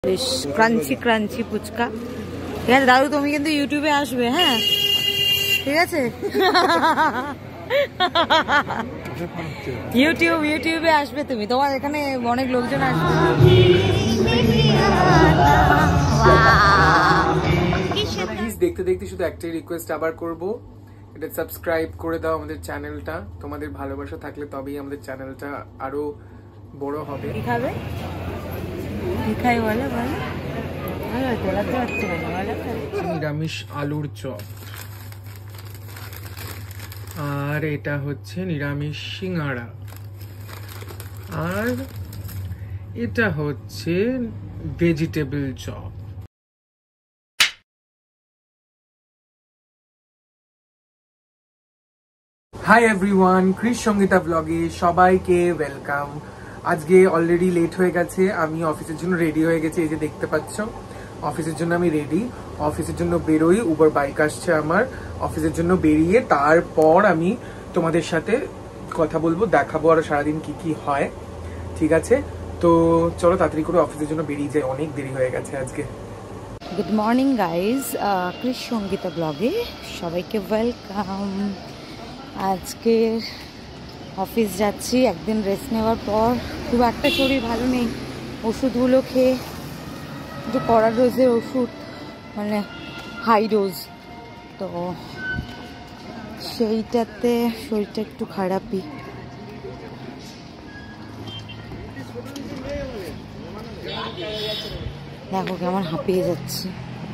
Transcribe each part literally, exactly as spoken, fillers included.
বেশ crunchy crunchy fuchka. ঠিক আছে দাদু, তুমি কিন্তু ইউটিউবে আসবে, হ্যাঁ ঠিক আছে? ইউটিউব ইউটিউবে আসবে তুমি, তোমার এখানে অনেক লোকজন আসবে। দেখতে দেখতে শুধু একটাই রিকোয়েস্ট আবার করব, এটা সাবস্ক্রাইব করে দাও আমাদের চ্যানেলটা। তোমাদের ভালোবাসা থাকলে তবেই আমাদের চ্যানেলটা আরো বড় হবে। কি খাবে? কি খাই বলো বলো। নিরামিষ আলুর চপ, আর এটা হচ্ছে নিরামিষ সিঙ্গাড়া, আর এটা হচ্ছে vegetable chop. Hi everyone, Krish Sangeeta ব্লগে সবাইকে ওয়েলকাম। আজকে অলরেডি লেট হয়ে গেছে, আমি অফিসের জন্য রেডি হয়ে গেছি। এই যে দেখতে পাচ্ছ, অফিসের জন্য আমি রেডি। অফিসের জন্য বেরোই, উবার বাইক আসছে আমার। অফিসের জন্য বেরিয়ে তারপর আমি তোমাদের সাথে কথা বলবো, দেখাবো আর সারাদিন কি কি হয়। ঠিক আছে, তো চলো তাড়াতাড়ি করে অফিসের জন্য বেরিয়ে যাই, অনেক দেরি হয়ে গেছে আজকে। Good morning guys, Krish Sangeeta ব্লগে সবাইকে ওয়েলকাম। আজকে অফিস যাচ্ছি, একদিন রেস্ট নেওয়ার পর। খুব একটা শরীর ভালো নেই, ওষুধগুলো খেয়ে, একটু কড়া ডোজের ওষুধ, মানে হাই ডোজ, তো সেইটাতে শরীরটা একটু খারাপই। দেখো কেমন হাঁপিয়ে যাচ্ছি,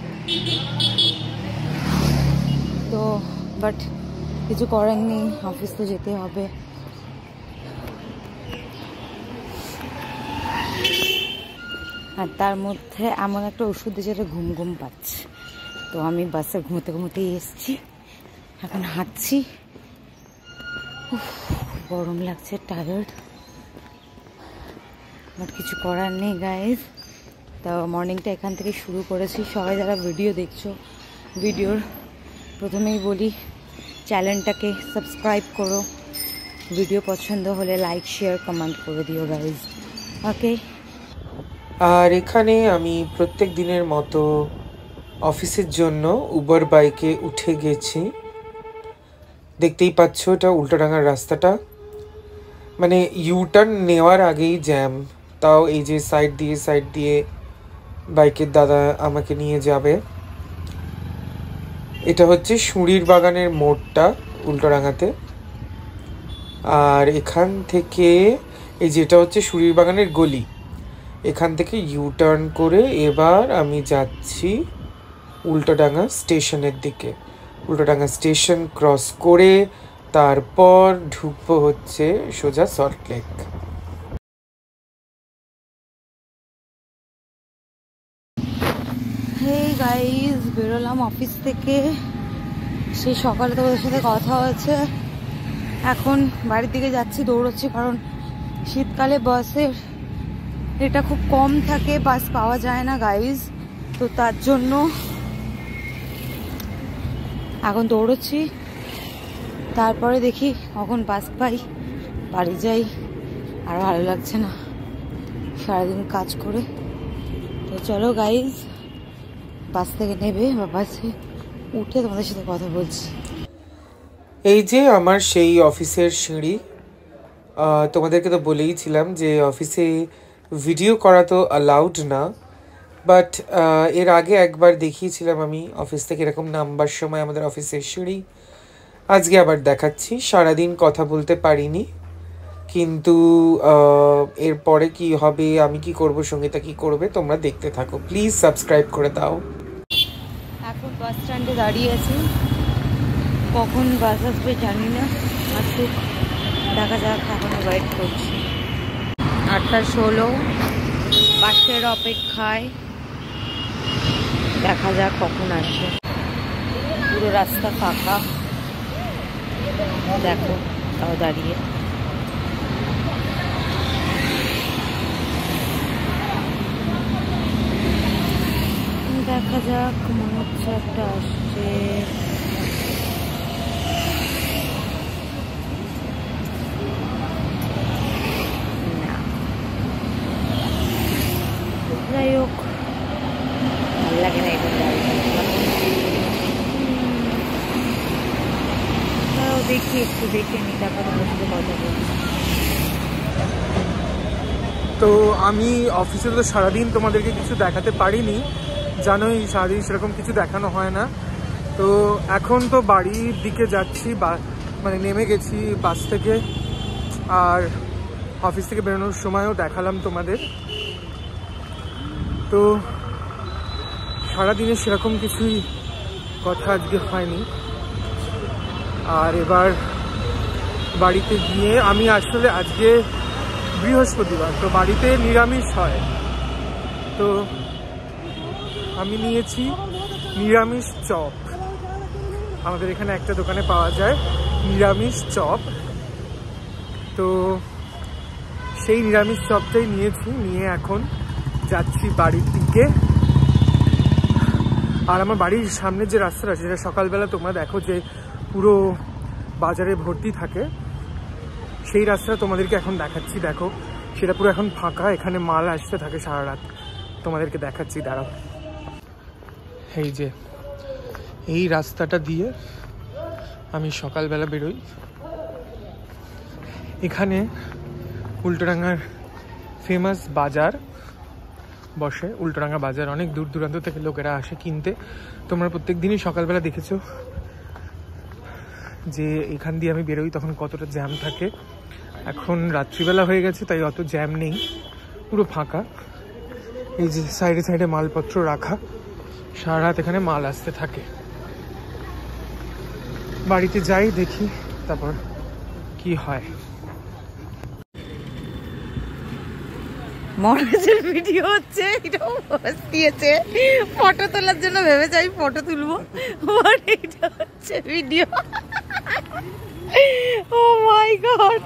তো বাট কিছু করার নেই, অফিস তো যেতে হবে। আর তার মধ্যে এমন একটা ওষুধ যেটা ঘুম ঘুম পাচ্ছে, তো আমি বাসে ঘুমোতে ঘুমোতেই এসছি, এখন হাঁটছি। গরম লাগছে, টায়ার্ড, বাট কিছু করার নেই গাইজ। তো মর্নিংটা এখান থেকে শুরু করেছি। সবাই যারা ভিডিও দেখছো, ভিডিওর প্রথমেই বলি চ্যানেলটাকে সাবস্ক্রাইব করো, ভিডিও পছন্দ হলে লাইক শেয়ার কমেন্ট করে দিও গাইজ, ওকে? আর এখানে আমি প্রত্যেক দিনের মতো অফিসের জন্য উবার বাইকে উঠে গেছি। দেখতেই পাচ্ছ, এটা উল্টোডাঙার রাস্তাটা, মানে ইউটার্ন নেওয়ার আগেই জ্যাম। তাও এই যে সাইড দিয়ে সাইড দিয়ে বাইকের দাদা আমাকে নিয়ে যাবে। এটা হচ্ছে সুঁড়ির বাগানের মোড়টা উল্টোডাঙাতে। আর এখান থেকে এই যেটা হচ্ছে সুঁড়ির বাগানের গলি, এখান থেকে ইউটার্ন করে এবার আমি যাচ্ছি উল্টোডাঙা স্টেশনের দিকে। উল্টোডাঙা স্টেশন ক্রস করে তারপর ঢুকবো হচ্ছে সোজা সল্টলেক। হেই গাইজ, বেরোলাম অফিস থেকে। সেই সকালে তোমাদের সাথে কথা হয়েছে, এখন বাড়ির দিকে যাচ্ছি, দৌড়চ্ছি, কারণ শীতকালে বাসের এটা খুব কম থাকে, বাস পাওয়া যায় না গাইজ, তো তার জন্য এখন দৌড়চ্ছি। তারপরে দেখি কখন বাস পাই, বাড়ি যাই। আর ভালো লাগছে না সারাদিন কাজ করে, তো চলো গাইজ, বাস থেকে নেবে বা বাসে উঠে তোমাদের সাথে কথা বলছি। এই যে আমার সেই অফিসের সিঁড়ি। তোমাদেরকে তো বলেইছিলাম যে অফিসে ভিডিও করা তো অ্যালাউড না, বাট এর আগে একবার দেখিয়েছিলাম আমি অফিস থেকে এরকম নামবার সময় আমাদের অফিসের সিঁড়ি। আজকে আবার দেখাচ্ছি। সারাদিন কথা বলতে পারিনি, কিন্তু এরপরে কি হবে, আমি কি করব, সঙ্গীতা কি করবে, তোমরা দেখতে থাকো। প্লিজ সাবস্ক্রাইব করে দাও। এখন বাস স্ট্যান্ডে দাঁড়িয়ে আছি, কখন বাস আসবে জানি না, আসুক, দেখা যাক, এখন ওয়েট করছি। আটটা ষোলো, বাসের অপেক্ষায়, দেখা যাক কখন আসবে। পুরো রাস্তা ফাঁকা, দেখো তাও দাঁড়িয়ে। দেখা যাক, মনে হচ্ছে একটা আসছে। না, যাই হোক, লাগে না এটা দেখি একটু দেখে নি তারপরে বসে কথা বলছি। তো আমি অফিসে তো সারাদিন তোমাদেরকে কিছু দেখাতে পারিনি, জানোই সারাদিন সেরকম কিছু দেখানো হয় না। তো এখন তো বাড়ির দিকে যাচ্ছি, মানে নেমে গেছি বাস থেকে, আর অফিস থেকে বেরোনোর সময়ও দেখালাম তোমাদের। তো সারাদিনে সেরকম কিছুই কথা আজকে হয়নি। আর এবার বাড়িতে গিয়ে আমি আসলে আজকে বৃহস্পতিবার, তো বাড়িতে নিরামিষ হয়, তো আমি নিয়েছি নিরামিষ চপ। আমাদের এখানে একটা দোকানে পাওয়া যায় নিরামিষ চপ, তো সেই নিরামিষ চপটাই নিয়েছি, নিয়ে এখন যাচ্ছি বাড়ির দিকে। আর আমার বাড়ির সামনে যে রাস্তাটা আছে সেটা সকালবেলা তোমরা দেখো যে পুরো বাজারে ভর্তি থাকে, সেই রাস্তাটা তোমাদেরকে এখন দেখাচ্ছি। দেখো সেটা পুরো এখন ফাঁকা, এখানে মাল আসতে থাকে সারা রাত, তোমাদেরকে দেখাচ্ছি, দাঁড়াও। এই যে এই রাস্তাটা দিয়ে আমি সকালবেলা বেরোই। এখানে উল্টোডাঙ্গার ফেমাস বাজার বসে, উল্টোডাঙ্গা বাজার, অনেক দূর দূরান্ত থেকে লোকেরা আসে কিনতে। তোমরা প্রত্যেক দিনই সকালবেলা দেখেছো যে এখান দিয়ে আমি বেরোই তখন কতটা জ্যাম থাকে। এখন রাত্রিবেলা হয়ে গেছে তাই অত জ্যাম নেই, পুরো ফাঁকা। এই যে সাইডে সাইডে মালপত্র রাখা, সারা রাত এখানে মাল আসতে থাকে। বাড়িতে যাই দেখি তারপর কি হয়। মহারাজের ভিডিও হচ্ছে, এটাও দিয়েছে ফটো তোলার জন্য, ভেবেছি আমি ফটো তুলবো, এটা হচ্ছে ভিডিও। ও মাই গড,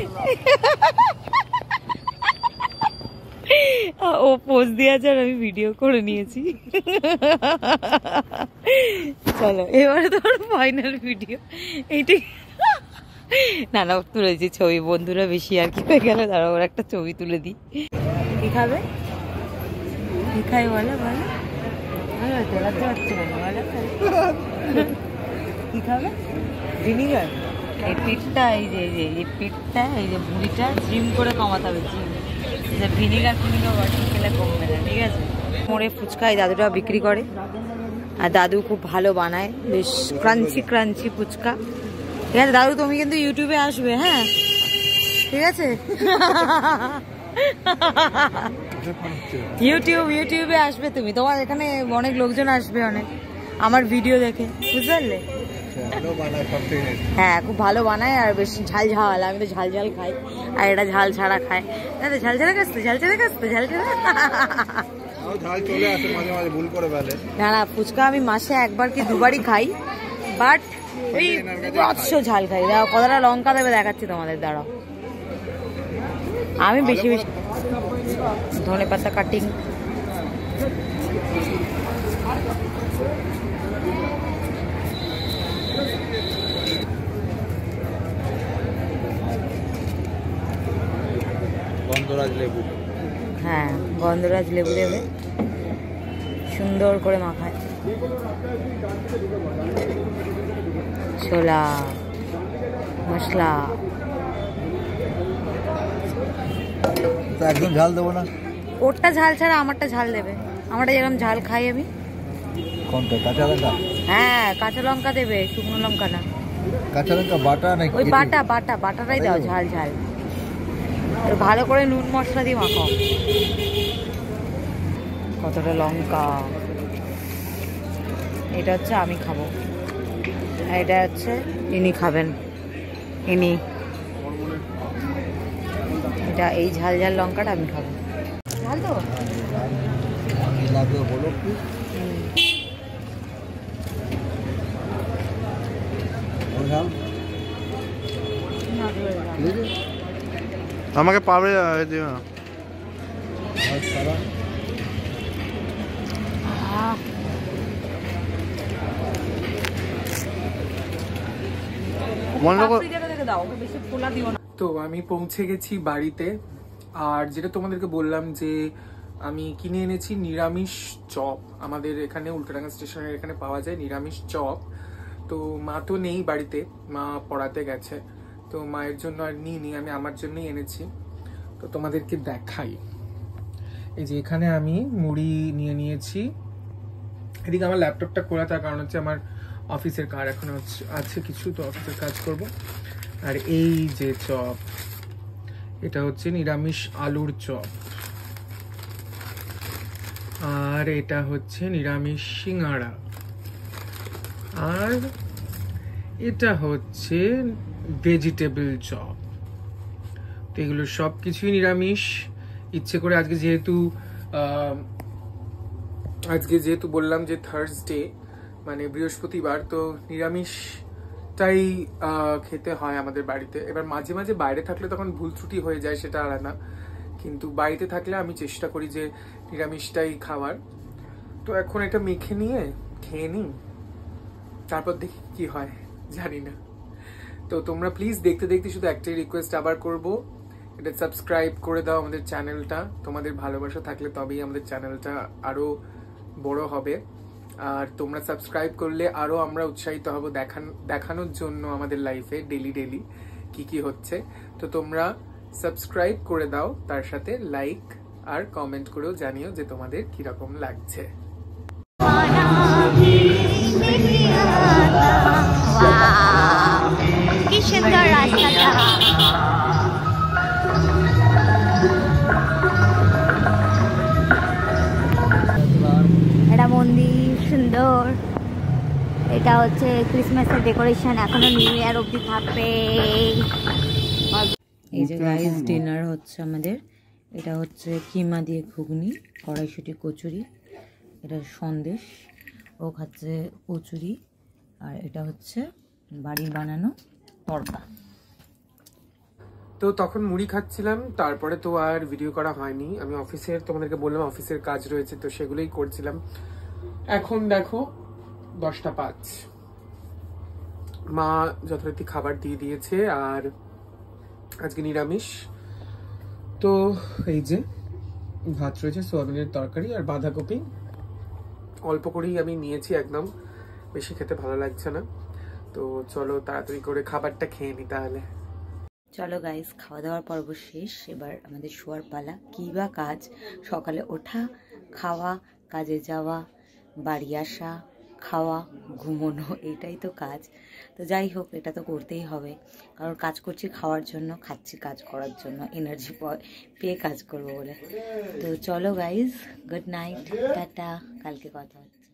ও পোজ দিয়েছে আর আমি ভিডিও করে নিয়েছি। চলো এবারে তোমার ফাইনাল ভিডিও এইটাই। না না তুলেছি ছবি, বন্ধুরা বেশি আর কি হয়ে গেল, তারা ওর একটা ছবি তুলে দিই। কি খাবে? কি খাই বলো বলো, তোলাতে হচ্ছে কেন বলো, কি খাবে? ভিনিগার। এই পিঠটা, এই যে এই যে এই পিঠটা, এই যে ভুঁড়িটা জিম করে কমাতে হবে, জিম। যে ভিনিগার ফিনিগার ওয়াটার খেলে কমবে না, ঠিক আছে? মোড়ে ফুচকা এই দাদুটা বিক্রি করে, আর দাদু খুব ভালো বানায়, বেশ ক্রাঞ্চি ক্রাঞ্চি ফুচকা। ঠিক আছে দাদু, তুমি কিন্তু ইউটিউবে আসবে, হ্যাঁ ঠিক আছে? ইউটিউব ইউটিউবে আসবে তুমি, তোমার এখানে অনেক লোকজন আসবে, অনেক আমার ভিডিও দেখে, বুঝতে পারলে? হ্যাঁ খুব ভালো বানায়, আর বেশ ঝাল ঝাল, আমি তো ঝাল ঝাল খাই, আর এটা ঝাল ছাড়া খায়। দাদা ঝাল ছাড়া খাস তো, ঝাল ছাড়া খাস তো, ঝাল ছাড়া। না না ফুচকা আমি মাসে একবার কি দুবারই খাই, বাট ওই পাঁচশো ঝাল খাই। দাও কতটা লঙ্কা দেবে দেখাচ্ছি তোমাদের, দাঁড়াও। আমি বেশি বেশি ধনে পাতা কাটিং, গন্ধরাজ লেবু, হ্যাঁ গন্ধরাজ লেবু দেবে, সুন্দর করে মাখায়। ছোলা মশলা, একদম ঝাল দেবো না, ওরটা ঝাল ছাড়া আমারটা ঝাল দেবে, আমারটা যেরকম ঝাল খাই আমি। কোনটা? কাঁচা লঙ্কা? হ্যাঁ কাঁচা লঙ্কা দেবে, শুকনো লঙ্কা না। কাঁচা লঙ্কা বাটা নাকি? ওই বাটা বাটা বাটাটাই দাও, ঝাল ঝাল। ভালো করে নুন মশলা দিয়ে মাখাও। কতটা লঙ্কা, এটা হচ্ছে আমি খাবো, আর এটা হচ্ছে ইনি খাবেন, ইনি। এটা এই ঝাল ঝাল লঙ্কাটা আমি খাবো। ঝাল তো লাগবে বলো কি? আমাকে পাবে দিও না। তো আমি পৌঁছে গেছি বাড়িতে, আর যেটা তোমাদেরকে বললাম যে আমি কিনে এনেছি নিরামিষ চপ। আমাদের এখানে উল্টাডাঙ্গা স্টেশনের এখানে পাওয়া যায় নিরামিষ চপ। তো মা তো নেই বাড়িতে, মা পড়াতে গেছে, তো মায়ের জন্য আর নিইনি, আমি আমার জন্যই এনেছি। তো তোমাদেরকে দেখাই, এই যে এখানে আমি মুড়ি নিয়ে নিয়েছি। এদিকে আমার ল্যাপটপটা খোলা, তার কারণ হচ্ছে আমার অফিসের কাজ এখন আছে কিছু, তো অফিসের কাজ করব। আর এই যে চপ, এটা হচ্ছে নিরামিষ আলুর চপ, আর এটা হচ্ছে নিরামিষ সিঙ্গাড়া, আর এটা হচ্ছে ভেজিটেবল চপ। তো এগুলো সব কিছুই নিরামিষ। ইচ্ছে করে আজকে যেহেতু আজকে যেহেতু বললাম যে থার্সডে মানে বৃহস্পতিবার, তো নিরামিষটাই খেতে হয় আমাদের বাড়িতে। এবার মাঝে মাঝে বাইরে থাকলে তখন ভুল ত্রুটি হয়ে যায়, সেটা আলাদা, কিন্তু বাড়িতে থাকলে আমি চেষ্টা করি যে নিরামিষটাই খাওয়ার। তো এখন এটা মেখে নিয়ে খেয়ে নিই, তারপর দেখি কি হয়, জানি না। তো তোমরা প্লিজ দেখতে দেখতে শুধু একটাই রিকোয়েস্ট আবার করব, এটা সাবস্ক্রাইব করে দাও আমাদের চ্যানেলটা। তোমাদের ভালোবাসা থাকলে তবেই আমাদের চ্যানেলটা আরো বড় হবে। আর তোমরা সাবস্ক্রাইব করলে আরো আমরা উৎসাহিত হব দেখান দেখানোর জন্য আমাদের লাইফে ডেলি ডেলি কি কি হচ্ছে। তো তোমরা সাবস্ক্রাইব করে দাও, তার সাথে লাইক আর কমেন্ট করেও জানিও যে তোমাদের কিরকম লাগছে। কি সুন্দর রাস্তাটা, এটা মন্দির সুন্দর। এটা হচ্ছে ক্রিসমাসের ডেকোরেশন, এখনো নিউ ইয়ার অবধি থাকবে। এই যে গাইস ডিনার হচ্ছে আমাদের, এটা হচ্ছে কিমা দিয়ে ঘুগনি, কড়াইশুঁটি কচুরি, এটা সন্দেশ, ও খাচ্ছে কচুরি, আর এটা হচ্ছে বাড়ির বানানো তড়কা। তো তখন মুড়ি খাচ্ছিলাম, তারপরে তো আর ভিডিও করা হয়নি। আমি অফিসের, তোমাদেরকে বললাম অফিসের কাজ রয়েছে, তো সেগুলোই করছিলাম। এখন দেখো দশটা পাঁচ, মা যথারীতি খাবার দিয়ে দিয়েছে, আর আজকে নিরামিষ। তো এই যে ভাত রয়েছে, সোয়াবিনের তরকারি আর বাঁধাকপি, অল্প করেই আমি নিয়েছি, একদম বেশি খেতে ভালো লাগছে না। তো চলো তাড়াতাড়ি করে খাবারটা খেয়ে নি তাহলে। চলো গাইস, খাওয়া দাওয়ার পর্ব শেষ, এবার আমাদের শোয়ার পালা। কী বা কাজ, সকালে ওঠা, খাওয়া, কাজে যাওয়া, বাড়ি আসা, খাওয়া, ঘুমোনো, এইটাই তো কাজ। তো যাই হোক, এটা তো করতেই হবে, কারণ কাজ করছি খাওয়ার জন্য, খাচ্ছি কাজ করার জন্য, এনার্জি পেয়ে কাজ করবো বলে। তো চলো গাইস, গুড নাইট, টাটা, কালকে কথা হচ্ছে।